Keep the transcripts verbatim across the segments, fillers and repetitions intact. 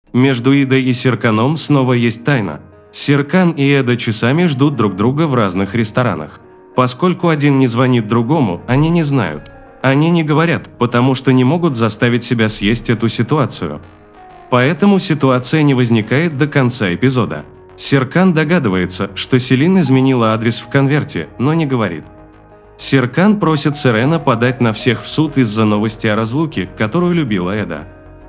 Между Идой и Серканом снова есть тайна. Серкан и Эда часами ждут друг друга в разных ресторанах. Поскольку один не звонит другому, они не знают. Они не говорят, потому что не могут заставить себя съесть эту ситуацию. Поэтому ситуация не возникает до конца эпизода. Серкан догадывается, что Селин изменила адрес в конверте, но не говорит. Серкан просит Серена подать на всех в суд из-за новости о разлуке, которую любила Эда.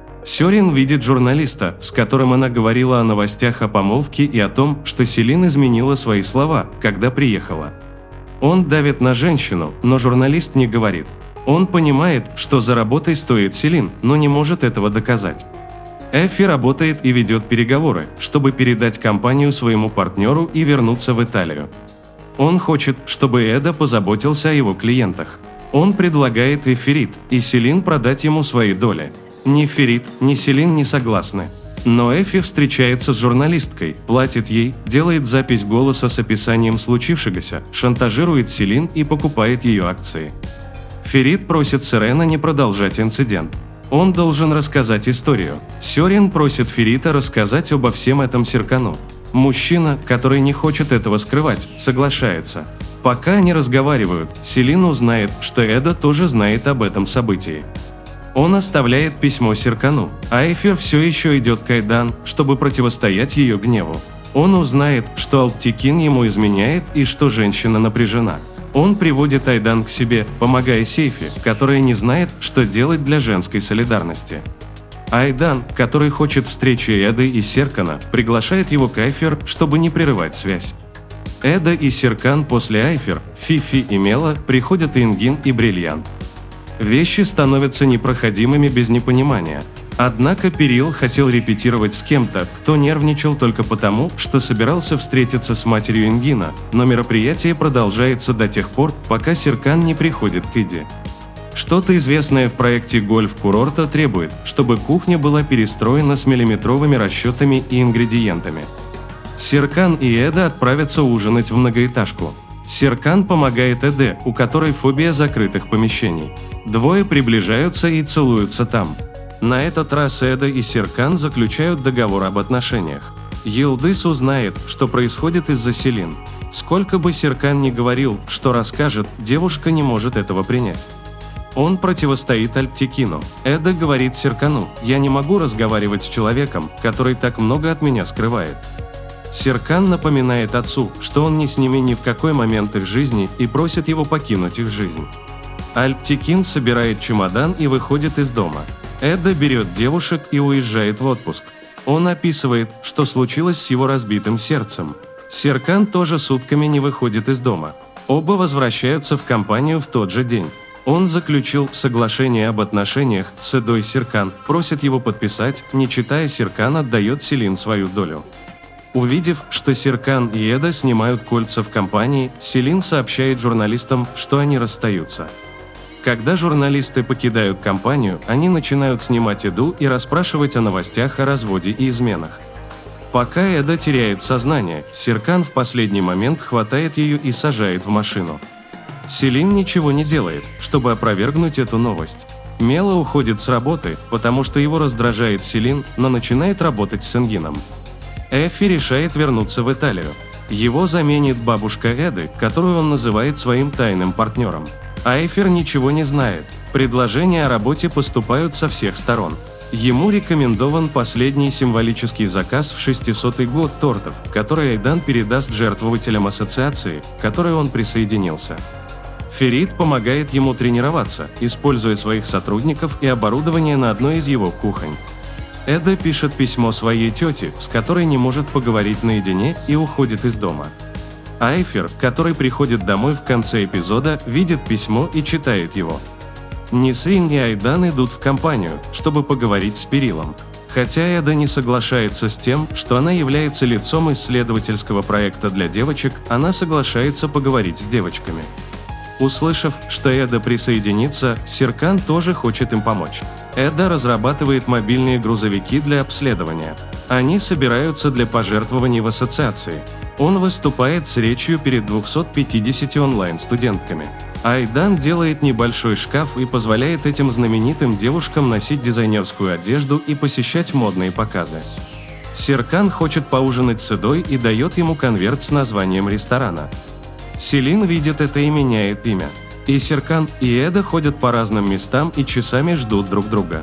Сёрин видит журналиста, с которым она говорила о новостях о помолвке и о том, что Селин изменила свои слова, когда приехала. Он давит на женщину, но журналист не говорит. Он понимает, что за работой стоит Селин, но не может этого доказать. Эффи работает и ведет переговоры, чтобы передать компанию своему партнеру и вернуться в Италию. Он хочет, чтобы Эда позаботился о его клиентах. Он предлагает Эфирит и Селин продать ему свои доли. Ни Ферит, ни Селин не согласны. Но Эффи встречается с журналисткой, платит ей, делает запись голоса с описанием случившегося, шантажирует Селин и покупает ее акции. Ферит просит Серена не продолжать инцидент. Он должен рассказать историю. Сёрин просит Ферита рассказать обо всем этом Серкану. Мужчина, который не хочет этого скрывать, соглашается. Пока они разговаривают, Селин узнает, что Эда тоже знает об этом событии. Он оставляет письмо Серкану, а Эфир все еще идет к Айдан, чтобы противостоять ее гневу. Он узнает, что Алптикин ему изменяет и что женщина напряжена. Он приводит Айдан к себе, помогая Сейфи, которая не знает, что делать для женской солидарности. Айдан, который хочет встречи Эды и Серкана, приглашает его к Айфер, чтобы не прерывать связь. Эда и Серкан после Айфер, Фифи и Мела приходят Ингин и Бриллиант. Вещи становятся непроходимыми без непонимания. Однако Перил хотел репетировать с кем-то, кто нервничал только потому, что собирался встретиться с матерью Ингина, но мероприятие продолжается до тех пор, пока Серкан не приходит к Иде. Что-то известное в проекте гольф-курорта требует, чтобы кухня была перестроена с миллиметровыми расчетами и ингредиентами. Серкан и Эда отправятся ужинать в многоэтажку. Серкан помогает Эде, у которой фобия закрытых помещений. Двое приближаются и целуются там. На этот раз Эда и Серкан заключают договор об отношениях. Йылдыз узнает, что происходит из-за Селин. Сколько бы Серкан ни говорил, что расскажет, девушка не может этого принять. Он противостоит Алптикину. Эда говорит Серкану: «Я не могу разговаривать с человеком, который так много от меня скрывает». Серкан напоминает отцу, что он не с ними ни в какой момент их жизни, и просит его покинуть их жизнь. Алптикин собирает чемодан и выходит из дома. Эда берет девушек и уезжает в отпуск. Он описывает, что случилось с его разбитым сердцем. Серкан тоже сутками не выходит из дома. Оба возвращаются в компанию в тот же день. Он заключил соглашение об отношениях с Эдой. Серкан просит его подписать, не читая, Серкан отдает Селин свою долю. Увидев, что Серкан и Эда снимают кольца в компании, Селин сообщает журналистам, что они расстаются. Когда журналисты покидают компанию, они начинают снимать Эду и расспрашивать о новостях о разводе и изменах. Пока Эда теряет сознание, Серкан в последний момент хватает ее и сажает в машину. Селин ничего не делает, чтобы опровергнуть эту новость. Мела уходит с работы, потому что его раздражает Селин, но начинает работать с Ингином. Эффи решает вернуться в Италию. Его заменит бабушка Эды, которую он называет своим тайным партнером. Айфер ничего не знает. Предложения о работе поступают со всех сторон. Ему рекомендован последний символический заказ в шестисотый год тортов, который Айдан передаст жертвователям ассоциации, к которой он присоединился. Ферит помогает ему тренироваться, используя своих сотрудников и оборудование на одной из его кухонь. Эда пишет письмо своей тете, с которой не может поговорить наедине, и уходит из дома. Айфер, который приходит домой в конце эпизода, видит письмо и читает его. Нисрин и Айдан идут в компанию, чтобы поговорить с Перилом. Хотя Эда не соглашается с тем, что она является лицом исследовательского проекта для девочек, она соглашается поговорить с девочками. Услышав, что Эда присоединится, Серкан тоже хочет им помочь. Эда разрабатывает мобильные грузовики для обследования. Они собираются для пожертвований в ассоциации. Он выступает с речью перед двумястами пятьюдесятью онлайн-студентками. Айдан делает небольшой шкаф и позволяет этим знаменитым девушкам носить дизайнерскую одежду и посещать модные показы. Серкан хочет поужинать с Эдой и дает ему конверт с названием ресторана. Селин видит это и меняет имя. И Серкан, и Эда ходят по разным местам и часами ждут друг друга.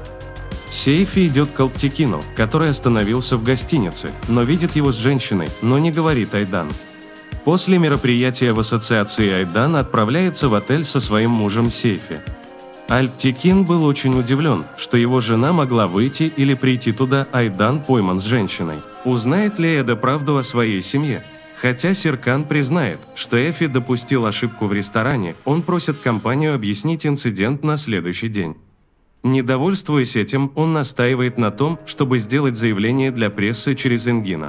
Сейфи идет к Алптикину, который остановился в гостинице, но видит его с женщиной, но не говорит Айдан. После мероприятия в ассоциации Айдан отправляется в отель со своим мужем Сейфи. Алптикин был очень удивлен, что его жена могла выйти или прийти туда, Айдан пойман с женщиной. Узнает ли Эда правду о своей семье? Хотя Серкан признает, что Эфи допустил ошибку в ресторане, он просит компанию объяснить инцидент на следующий день. Недовольствуясь этим, он настаивает на том, чтобы сделать заявление для прессы через Энгина.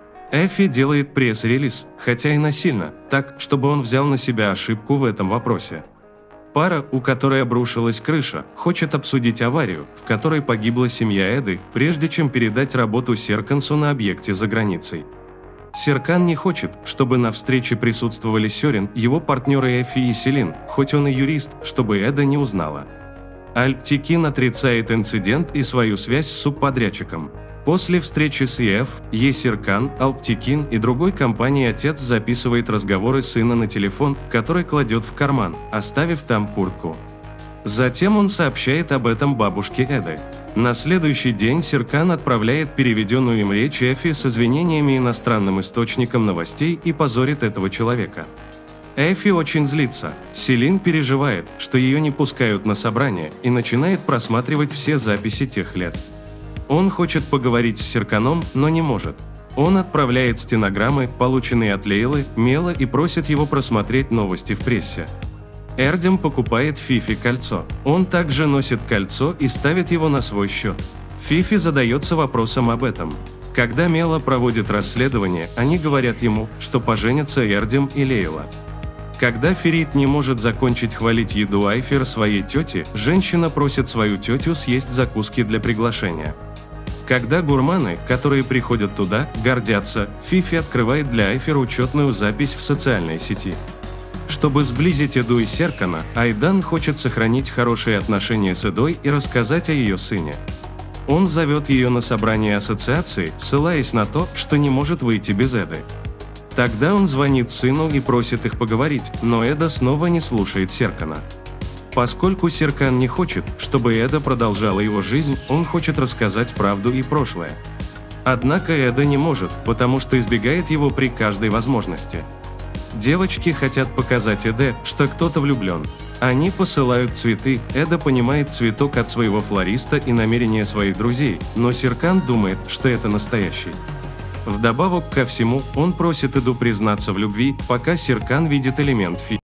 Эфи делает пресс-релиз, хотя и насильно, так, чтобы он взял на себя ошибку в этом вопросе. Пара, у которой обрушилась крыша, хочет обсудить аварию, в которой погибла семья Эды, прежде чем передать работу Серкансу на объекте за границей. Серкан не хочет, чтобы на встрече присутствовали Сёрин, его партнеры Эфи и Селин, хоть он и юрист, чтобы Эда не узнала. Алптикин отрицает инцидент и свою связь с субподрядчиком. После встречи с ЕФ, Есеркан, Алптикин и другой компании отец записывает разговоры сына на телефон, который кладет в карман, оставив там куртку. Затем он сообщает об этом бабушке Эды. На следующий день Серкан отправляет переведенную им речь Эфи с извинениями иностранным источникам новостей и позорит этого человека. Эфи очень злится. Селин переживает, что ее не пускают на собрание, и начинает просматривать все записи тех лет. Он хочет поговорить с Серканом, но не может. Он отправляет стенограммы, полученные от Лейлы, Мела, и просит его просмотреть новости в прессе. Эрдем покупает Фифи кольцо. Он также носит кольцо и ставит его на свой счет. Фифи задается вопросом об этом. Когда Мела проводит расследование, они говорят ему, что поженятся Эрдем и Лейла. Когда Ферит не может закончить хвалить еду Айфер своей тете, женщина просит свою тетю съесть закуски для приглашения. Когда гурманы, которые приходят туда, гордятся, Фифи открывает для Айфер учетную запись в социальной сети. Чтобы сблизить Эду и Серкана, Айдан хочет сохранить хорошие отношения с Эдой и рассказать о ее сыне. Он зовет ее на собрание ассоциации, ссылаясь на то, что не может выйти без Эды. Тогда он звонит сыну и просит их поговорить, но Эда снова не слушает Серкана. Поскольку Серкан не хочет, чтобы Эда продолжала его жизнь, он хочет рассказать правду и прошлое. Однако Эда не может, потому что избегает его при каждой возможности. Девочки хотят показать Эде, что кто-то влюблен. Они посылают цветы, Эда понимает цветок от своего флориста и намерения своих друзей, но Серкан думает, что это настоящий. Вдобавок ко всему, он просит Эду признаться в любви, пока Серкан видит элемент фи.